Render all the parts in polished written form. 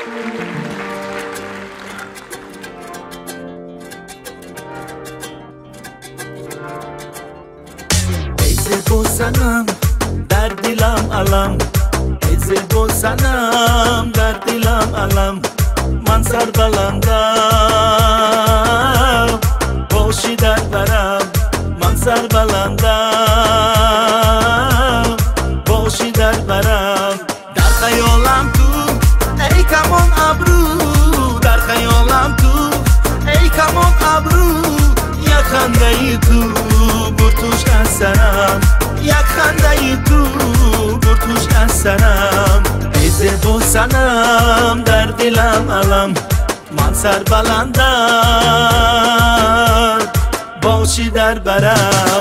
زیبا سنم در دلم علم، ای زیبا سنم در دلم علم. من سر بلندم باشی در برم، من سر بلندم باشی در برم. در خیالم تو ای کمان ابرو، در خیالم تو ای کمان ابرو. یک خنده ای تو برتوش از سرم، یک خنده ای تو برتوش از سرم. ای زیبا سنم در دلم علم، من سر بلندم باشی در برم.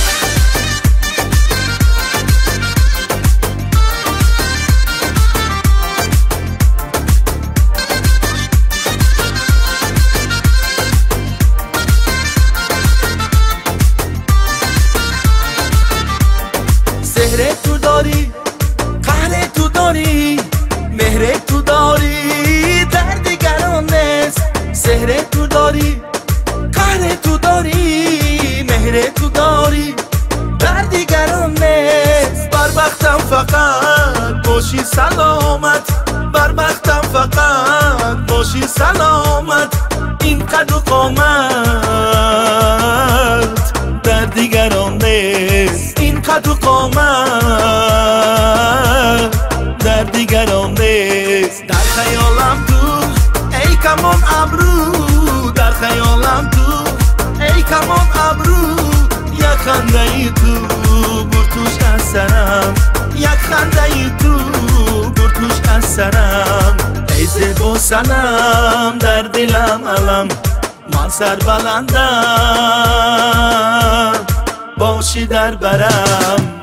سحر تو داری، قهر تو داری، مهر تو داری، در دیگران نیست. سحر تو داری، قهر تو داری، مهر تو داری، در دیگران نیست. بر بختم فقط باشی سلامت، بر بختم فقط باشی سلامت. این قد و قامت در دیگران نیست، این قد و قامت در دیگران نیست. در خیالم تو ای کمان ابرو، در خیالم تو ای کمان ابرو. یک خنده ای تو برتوش از سرم، یک خنده ای تو برتوش از سرم. ای زیبا سنم در دلم علم، من سر بلندم باشی در برم.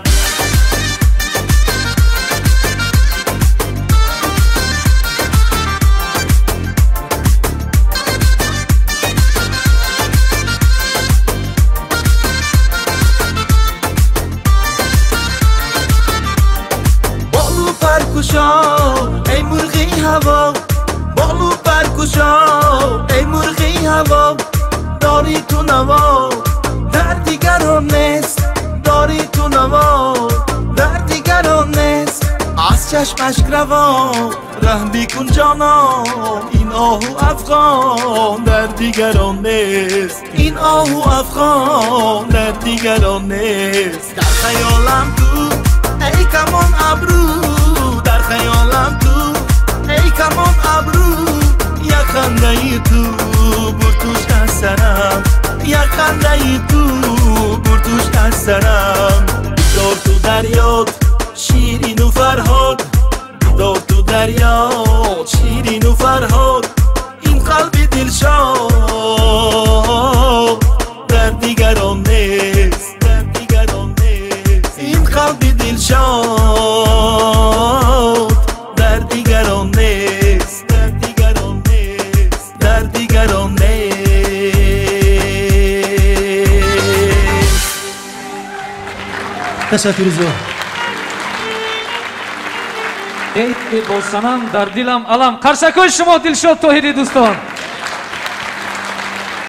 بالو پرکشا ای مرغی هوا، بالو پرکشا ای مرغی هوا. داری تو نوا در دیگران نیست، داری تو نوا در دیگران نیست. از چشمش روا رحم بیکن جانا، این آهو افغان در دیگران نیست، این آهو افغان در دیگران نیست. در خیالم تو ای کمان ابرو، در خیالم تو ای کمان ابرو. یک خنده ای تو برتوش از سرم، یک خنده ای تو برتوش از سرم. دار تو دریاد شیرین و فرهاد، دار تو دریاد شیرین و فرهاد. این قلب دلشاد در دیگران نیست، در دیگران نیست. این قلب دلشاد در دیگران نیست، در دیگران نیست، در دیگران نیست. تشکر زیاد. ای زیبا سنم در دلم علم. قرشکوی شما دلشاد طاهری دوستان.